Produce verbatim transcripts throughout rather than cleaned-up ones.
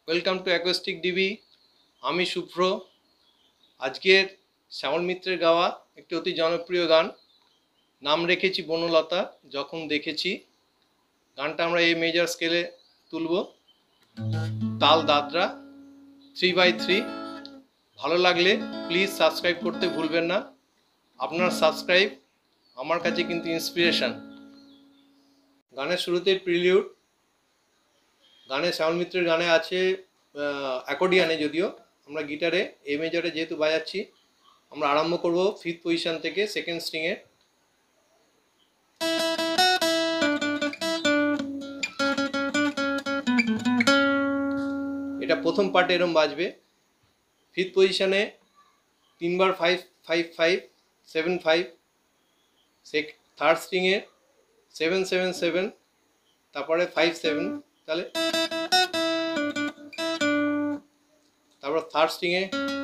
Welcome to acoustic DB. আমি শুভ্র। আজকের শ্যামল মিত্রের গাওয়া একটি অতি জনপ্রিয় গান, নাম রেখেছি বনলতা যখন দেখেছি। গানটা আমরা এই মেজর স্কেলে তুলব, তাল দাদরা, থ্রি বাই থ্রি। ভালো লাগলে প্লিজ সাবস্ক্রাইব করতে ভুলবেন না। আপনার সাবস্ক্রাইব আমার কাছে কিন্তু ইন্সপিরেশন। গানের শুরুতে প্রিলিউড। গানে শ্যামল মিত্রের গানে আছে অ্যাকর্ডিয়ানে, যদিও আমরা গিটারে এ মেজরে যেহেতু বাজাচ্ছি, আমরা আরম্ভ করব ফিফথ পজিশন থেকে সেকেন্ড স্ট্রিংয়ে। এটা প্রথম পার্টে এরম বাজবে। ফিফথ পজিশনে তিনবার five five five seven five, সেক থার্ড স্ট্রিংয়ে সেভেন সেভেন সেভেন, তারপরে ফাইভ সেভেন, তাহলে তারপর থার্ড স্ট্রিংয়ে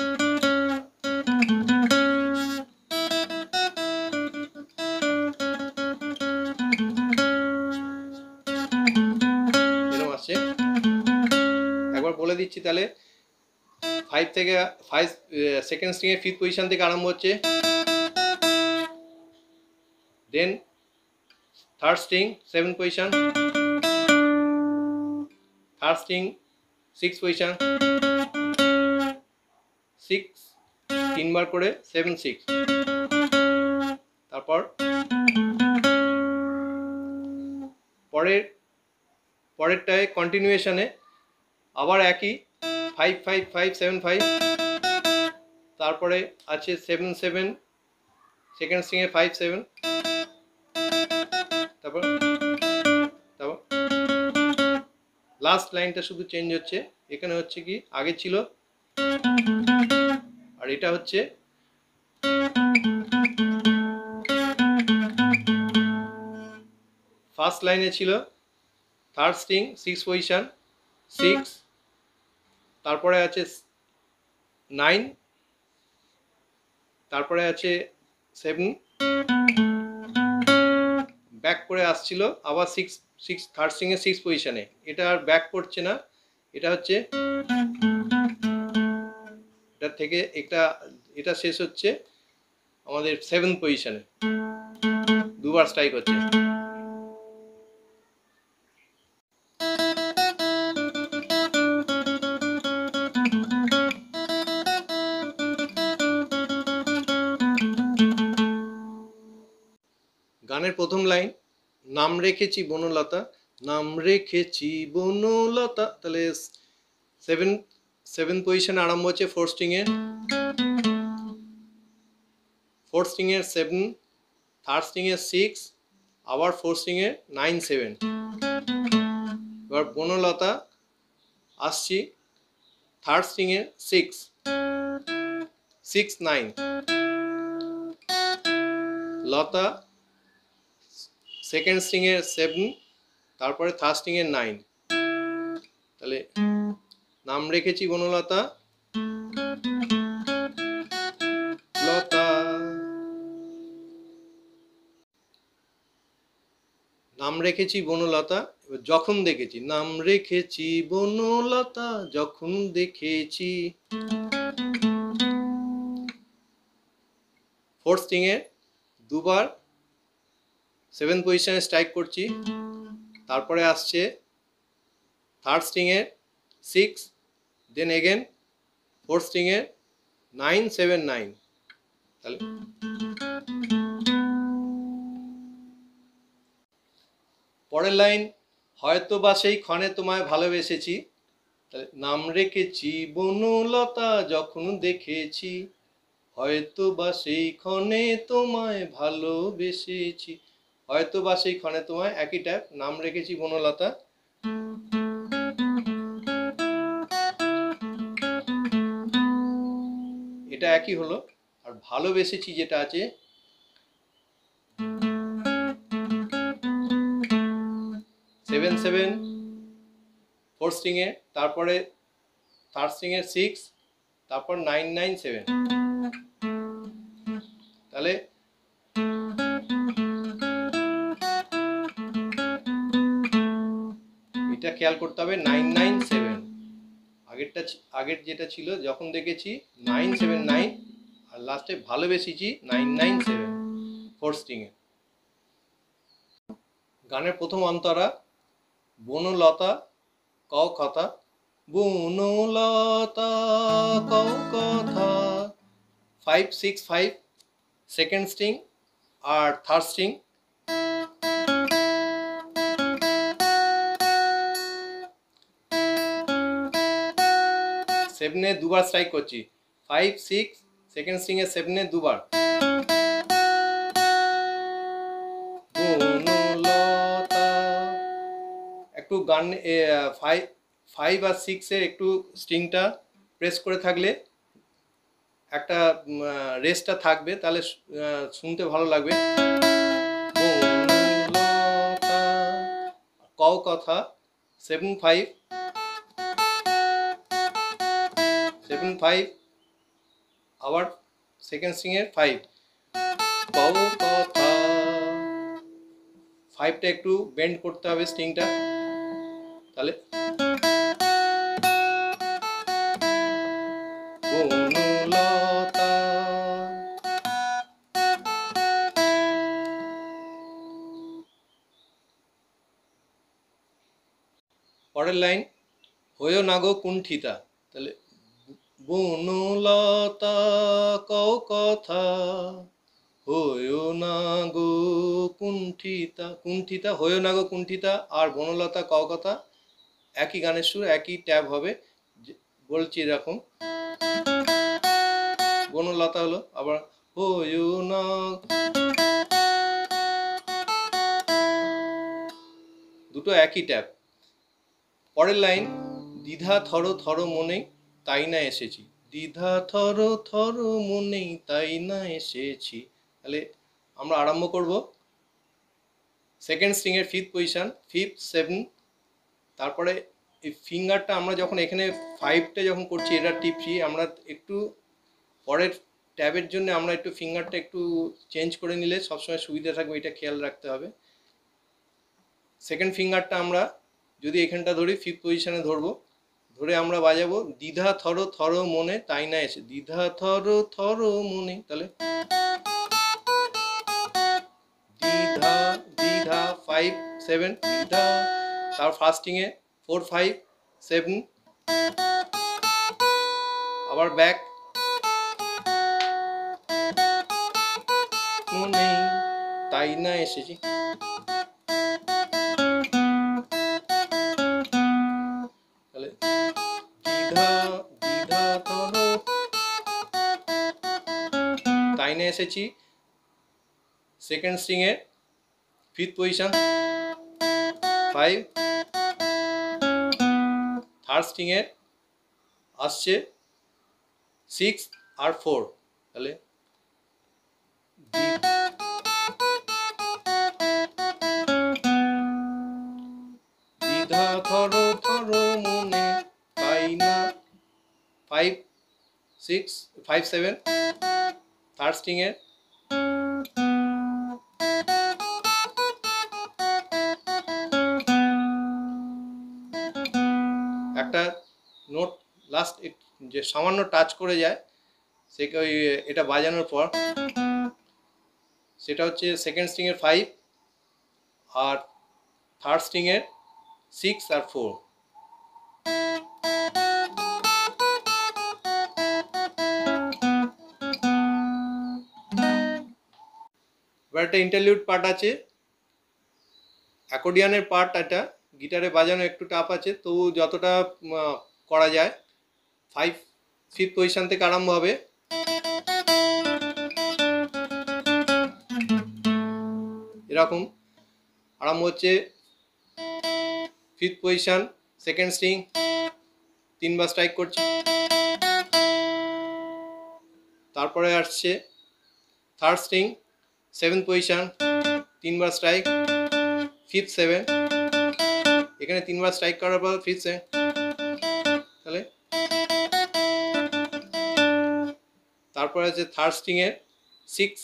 এরকম আসছে। একবার বলে দিচ্ছি, তাহলে ফাইভ থেকে ফাইভ সেকেন্ড স্ট্রিংয়ে ফিফথ পজিশন থেকে আরম্ভ হচ্ছে, then third string seven position, third string six position, six তিনবার করে সেভেন সিক্স, তারপর পরের পরেরটায় কন্টিনিউয়েশনে আবার একই five five five seven five, তারপরে আছে সেভেন সেভেন সেকেন্ড স্ট্রিংয়ে ফাইভ সেভেন, তারপর তারপর লাস্ট লাইনটা শুধু চেঞ্জ হচ্ছে। এখানে হচ্ছে কি আগে ছিল, আর এটা হচ্ছে ফার্স্ট লাইনে ছিল third string six position six, তারপরে আছে নাইন, তারপরে আছে সেভেন, ব্যাক করে আসছিল আবার সিক্স সিক্স থার্ড স্ট্রিংয়ে সিক্স পজিশনে। এটা আর ব্যাক করছে না, এটা হচ্ছে এটা থেকে এটা এটা শেষ হচ্ছে আমাদের সেভেন পজিশনে, দুবার স্ট্রাইক হচ্ছে। গানের প্রথম লাইন, নাম রেখেছি বনলতা, নাম রেখেছি বনলতা, তাহলে সেভেন সেভেন পজিশনে আরম্ভ হচ্ছে ফোর্থ স্ট্রিংয়ে, ফোর্থ স্ট্রিংয়ের সেভেন, থার্ড স্ট্রিংয়ের সিক্স, আবার ফোর্থ স্ট্রিংয়ের নাইন সেভেন। এবার বনলতা আসছি থার্ড স্ট্রিংয়ের সিক্স সিক্স নাইন, লতা সেকেন্ড স্ট্রিংয়ের সেভেন, তারপরে থার্ড স্ট্রিংয়ের নাইন, তাহলে নাম রেখেছি বনলতা লতা, নাম রেখেছি বনলতা। এবার যখন দেখেছি, নাম রেখেছি বনলতা যখন দেখেছি, ফোর্থ স্ট্রিংয়ে দুবার সেভেন পজিশনে স্ট্রাইক করছি, তারপরে আসছে থার্ড স্ট্রিংয়ের সিক্স, দেন এগেন ফোর্থ স্ট্রিংয়ের নাইন সেভেন নাইন, তাহলে পরের লাইন, হয়তো বা সেই ক্ষণে তোমায় ভালোবেসেছি, তাহলে নাম রেখেছি বনলতা যখন দেখেছি, হয়তো বা সেই ক্ষণে তোমায় ভালোবেসেছি, হয়তো বা সেই ক্ষণে তোমায়, একই টাইপ, নাম রেখেছি বনলতা। এটা একই হলো। আর ভালোবেসেছি যেটা আছে, সেভেন সেভেন ফোর্থ স্ট্রিংয়ে, তারপরে থার্ড স্ট্রিংয়ের সিক্স, তারপর নাইন নাইন সেভেন, তাহলে এটা খেয়াল করতে হবে, নাইন নাইন সেভেন। আগেরটা আগের যেটা ছিল যখন দেখেছি নাইন সেভেন নাইন, আর লাস্টে ভালোবেসেছি নাইন নাইন সেভেন ফোর স্ট্রিংয়ে। গানের প্রথম অন্তরা বনলতা কও কথা, বনলতা কও কথা, five six five second string আর থার্ড স্ট্রিং। সেভেনে দুবার স্ট্রাইক করছি, ফাইভ সিক্স সেকেন্ড স্ট্রিং এ সেভেনে দুবার। একটু গান ফাইভ ফাইভ আর সিক্সের একটু স্ট্রিংটা প্রেস করে থাকলে একটা রেসটা থাকবে, তাহলে শুনতে ভালো লাগবে। কও কথা সেভেন ফাইভ সেভেন ফাইভ, আবার সেকেন্ড স্ট্রিং এর ফাইভ, কও কথা। ফাইভটা একটু বেন্ড করতে হবে স্ট্রিংটা, তাহলে বনলতা। পরের লাইন হয়েও না গো কুণ্ঠিতা, তাহলে বনলতা কও কথা, হয়েও না গো কুণ্ঠিতা। কুণ্ঠিতা, হয়েও না গো কুণ্ঠিতা আর বনলতা কও কথা একই গানের সুর, একই ট্যাব হবে। বলছি এরকম, বনলতা হলো, আবার হয়েও না, দুটো একই ট্যাব। পরের লাইন দ্বিধা থর থর মনে তাই না এসেছি, দ্বিধা থর থর মনে তাই না এসেছি। তাহলে আমরা আরম্ভ করব সেকেন্ড স্ট্রিং এর ফিফথ পজিশন, ফিফথ সেভেন, তারপরে এই ফিঙ্গারটা আমরা যখন এখানে ফাইভটা যখন করছি এটা টিপছি, আমরা একটু পরের ট্যাবের জন্য আমরা একটু ফিঙ্গারটা একটু চেঞ্জ করে নিলে সবসময় সুবিধা থাকবে, এটা খেয়াল রাখতে হবে। সেকেন্ড ফিঙ্গারটা আমরা যদি এখানটা ধরি ফিফথ পজিশনে ধরবো, ধরে আমরা বাজাবো দ্বিধা থর থর মনে তাই না এসে, দ্বিধা থর থর মনে, তাহলে দ্বিধা দ্বিধা ফাইভ সেভেন দ্বিধা, তার ফার্স্টিং এ ফোর ফাইভ সেভেন, আবার ব্যাক মনে তাই না এসেছি, তাহলে দ্বিধা দ্বিধা থর তাই না এসেছি। সেকেন্ড স্ট্রিং এর fifth position five, third string এর আসছে সিক্স আর ফোর, তাহলে দ্বিধা থর থর মনে তাই না, five six five seven, third string এর একটা নোট লাস্ট যে সামান্য টাচ করে যায়, সে ওই এটা বাজানোর পর সেটা হচ্ছে সেকেন্ড স্ট্রিং এর ফাইভ আর থার্ড স্ট্রিং এর সিক্স আর ফোর। এবার একটা ইন্টারলিউড পার্ট আছে, অ্যাকর্ডিয়ানের পার্ট, এটা গিটারে বাজানো একটু টাফ আছে, তবু যতটা করা যায়। ফাইভ ফিফথ পজিশন থেকে আরম্ভ হবে, এরকম আরম্ভ হচ্ছে ফিফথ পজিশন সেকেন্ড স্ট্রিং তিনবার স্ট্রাইক করছি, তারপরে আসছে থার্ড স্ট্রিং সেভেন্থ পজিশন তিনবার স্ট্রাইক, ফিফথ সেভেন, এখানে তিনবার স্ট্রাইক করার পর ফিফথ সেভেন, তাহলে তারপরে আছে থার্ড স্ট্রিং এর সিক্স,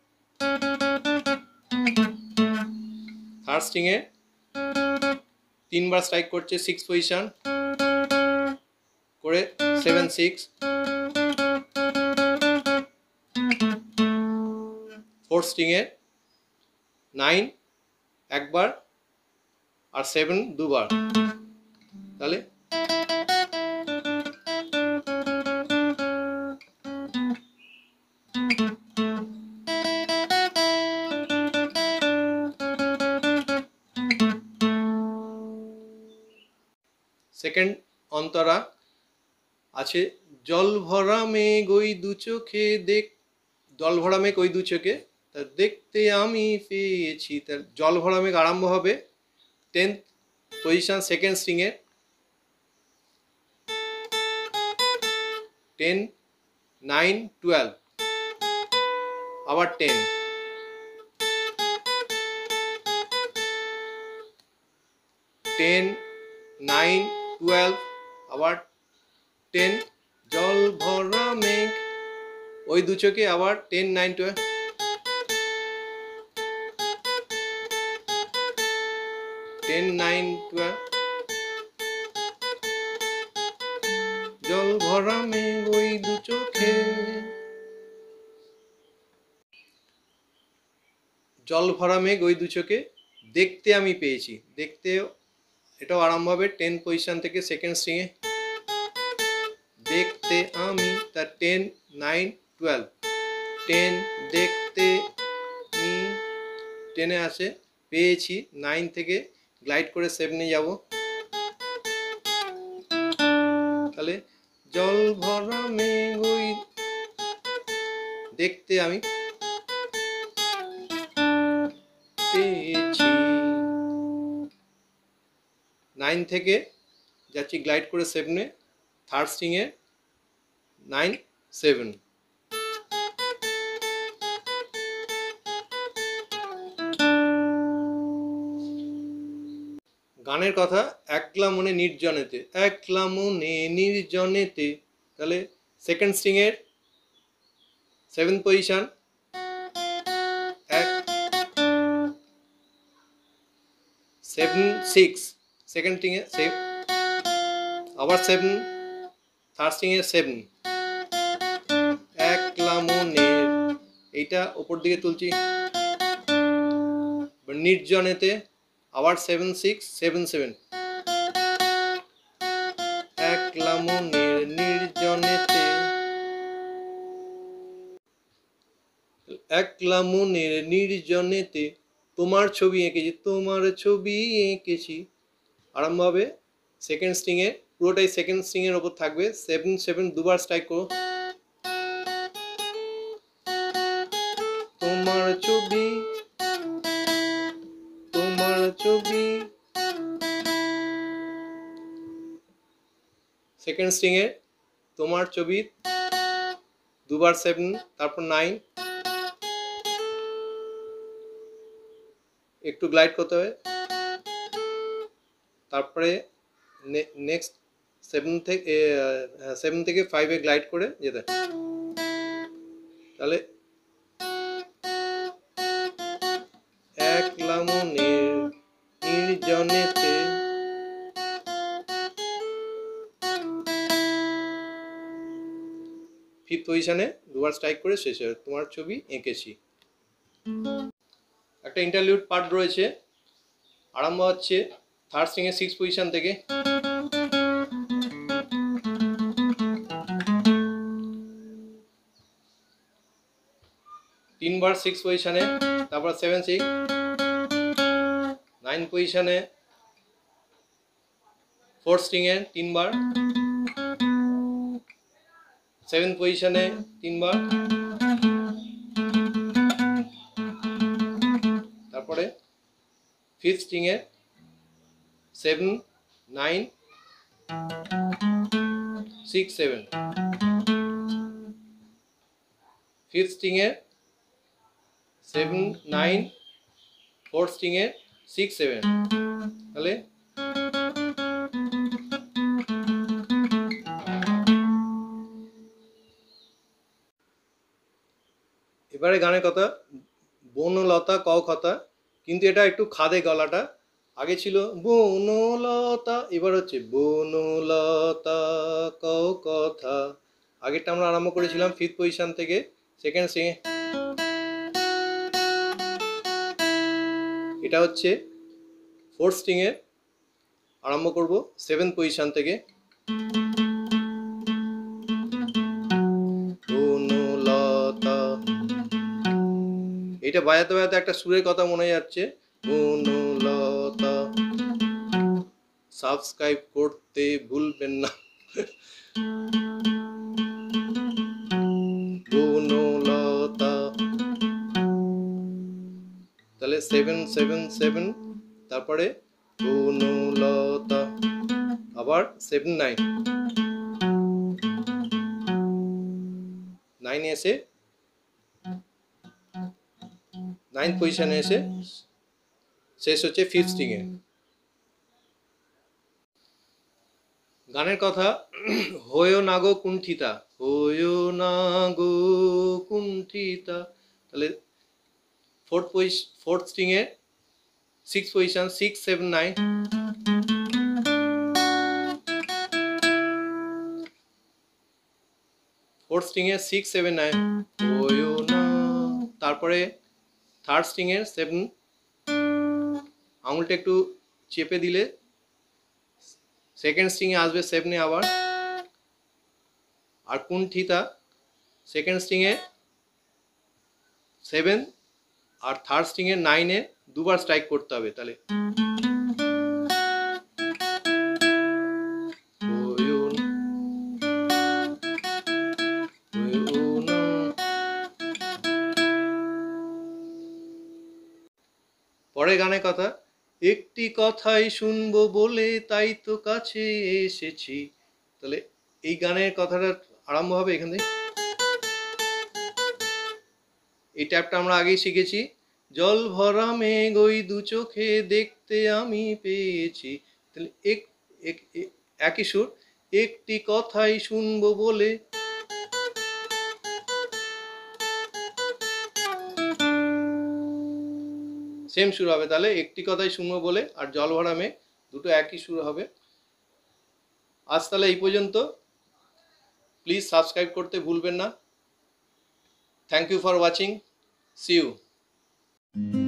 থার্ড স্ট্রিং এর তিনবার স্ট্রাইক করছে সিক্স পজিশন করে সেভেন সিক্স, ফোর্থ স্ট্রিংয়ের নাইন একবার আর সেভেন দুবার, তাহলে সেকেন্ড অন্তরা আছে জল ভরা মেঘ ওই দু চোখে দেখ, জল ভরা মেঘ ওই দু চোখে, তা দেখতে আমি পেয়েছি, তার জল ভরা মেঘ আরম্ভ হবে টেন্থ পজিশন সেকেন্ড স্ট্রিংয়ে, টেন নাইন টুয়েলভ, আবার টেন, টেন নাইন টুয়েলভ, আবার টেন, জল ভরা মেঘ ওই দু চোখে, আবার ten nine twelve, ten nine twelve, জল ভরা মেঘ ওই দু চোখে, জল ভরা মেঘ ওই দু চোখে দেখতে আমি পেয়েছি, দেখতে এটাও আরম্ভ হবে টেন পজিশন থেকে সেকেন্ড স্ট্রিংয়ে, দেখতে আমি, তার টেন নাইন টুয়েলভ, টেন দেখতে নি, টেনে আসে পেয়েছি, নাইন থেকে গ্লাইড করে সেভেনে যাব, তাহলে জল ভরা মেঘ ওই দেখতে আমি পেয়েছি, নাইন থেকে যাচ্ছি গ্লাইড করে সেভেনে, থার্ড স্ট্রিংয়ে নাইন সেভেন, গানের কথা একলা মনে নির্জনেতে, একলা মনে নির্জনেতে, তাহলে সেকেন্ড স্ট্রিংয়ের সেভেন পজিশন, এক সেভেন সিক্স, সেকেন্ড স্ট্রিংয়ে সেভ, আবার সেভেন, থার্ড স্ট্রিংয়ে সেভেন, একলা মনের, এইটা ওপর দিকে তুলছি, নির্জনেতে আবার সেভেন সিক্স সেভেন সেভেন, একলা মনের নির্জনেতে, একলা মনের নির্জনেতে তোমার ছবি এঁকেছি, তোমার ছবি এঁকেছি, আরম্ভ হবে সেকেন্ড স্ট্রিংয়ে, পুরোটাই সেকেন্ড স্ট্রিংয়ের ওপর থাকবে, সেভেন সেভেন দুবার স্ট্রাইক করো, তোমার ছবি, তোমার ছবি, সেকেন্ড স্ট্রিংয়ে তোমার ছবি দুবার সেভেন, তারপর নাইন, একটু গ্লাইড করতে হবে, তারপরে নেক্সট সেভেন থেকে সেভেন থেকে ফাইভে গ্লাইড করে যেতে, তাহলে একলা মনের নির্জনেতে, ফিফথ পজিশনে দুবার স্ট্রাইক করে শেষ হবে তোমার ছবি এঁকেছি। একটা ইন্টারলিউড পার্ট রয়েছে, আরম্ভ হচ্ছে থার্ড স্ট্রিংয়ের সিক্স পজিশন থেকে, তিনবার সিক্স পজিশনে, তারপর সেভেন সিক্স, নাইন পজিশনে ফোর্থ স্ট্রিংয়ে তিনবার, সেভেন পজিশনে তিনবার, তারপরে ফিফথ স্ট্রিংয়ে seven nine six seven, fifth স্ট্রিংয়ে সেভেন নাইন, ফোর্থ স্ট্রিংয়ে সিক্স সেভেন, তাহলে এবারে গানের কথা বনলতা ক কথা, কিন্তু এটা একটু খাদে গলাটা, আগে ছিল বনলতা, এবার হচ্ছে বনলতা কও কথা। আগেরটা আমরা আরম্ভ করেছিলাম ফিফথ পজিশন থেকে, সেকেন্ড সিঙ্গে এটা হচ্ছে ফোর্থ স্ট্রিংয়ের আরম্ভ করব সেভেন্থ পজিশন থেকে। বনলতা, এটা বাজাতে বাজাতে একটা সুরের কথা মনে যাচ্ছে, বনলতা। সাবস্ক্রাইব করতে ভুলবেন না। বনলতা, তাহলে সেভেন সেভেন সেভেন, তারপরে বনলতা, আবার সেভেন নাইন, নাইন এসে নাইন্থ পজিশনে এসে শেষ হচ্ছে ফিফথ স্ট্রিংয়ে। গানের কথা, হয়ো না গো কুণ্ঠিতা, হয়ো না গো কুণ্ঠিতা, তাহলে ফোর্থ পজিশন, ফোর্থ স্ট্রিংয়ে six position, six seven nine, fourth স্ট্রিংয়ে সিক্স সেভেন নাইন, হয়ো না, তারপরে থার্ড স্ট্রিংয়ের সেভেন, আঙুলটা একটু চেপে দিলে সেকেন্ড স্ট্রিংয়ে আসবে সেভেনে আবার, আর কুণ্ঠিতা সেকেন্ড স্ট্রিংয়ে সেভেন, আর থার্ড স্ট্রিংয়ে নাইনে দুবার স্ট্রাইক করতে হবে। তাহলে পরের গানের কথা, একটি কথাই শুনবো বলে তাই তো কাছে এসেছি, তাহলে এই গানের কথাটা আরম্ভ হবে এখান থেকে। এই ট্যাপটা আমরা আগেই শিখেছি, জল ভরা মেঘ ওই দু চোখে দেখতে আমি পেয়েছি, তাহলে এক একই সুর, একটি কথাই শুনবো বলে, সেম সুর হবে, তাহলে একটি কথাই শুনবো বলে আর জল ভরা মেঘ দুটো একই সুর হবে। আজ তাহলে এই পর্যন্ত, প্লিজ সাবস্ক্রাইব করতে ভুলবেন না। Thank you for watching, see you.